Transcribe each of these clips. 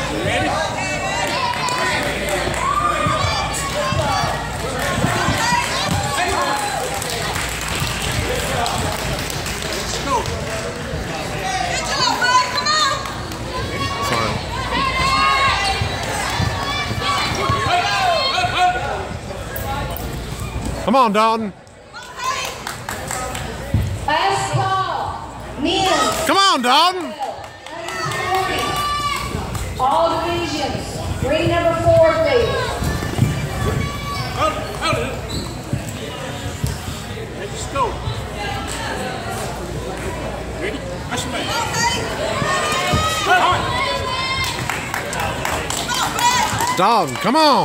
Come on, Dalton. Last call. Men. Come on, Dalton. All divisions. Ring number 4, please. Let's go. Ready? Rush him back. Dalton, come on.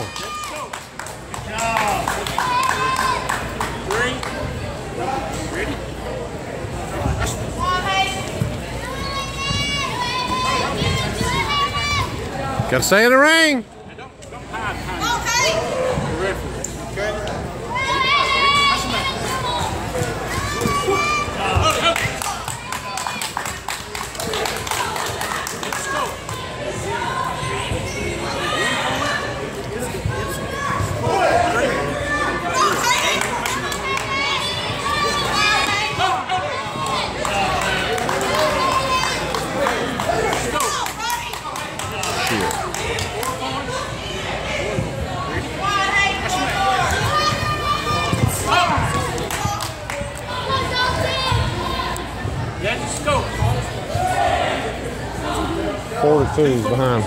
Gotta stay in the ring. Let's go. 42 is behind.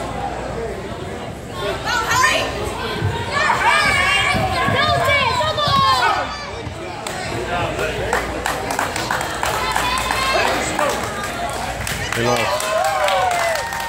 He lost.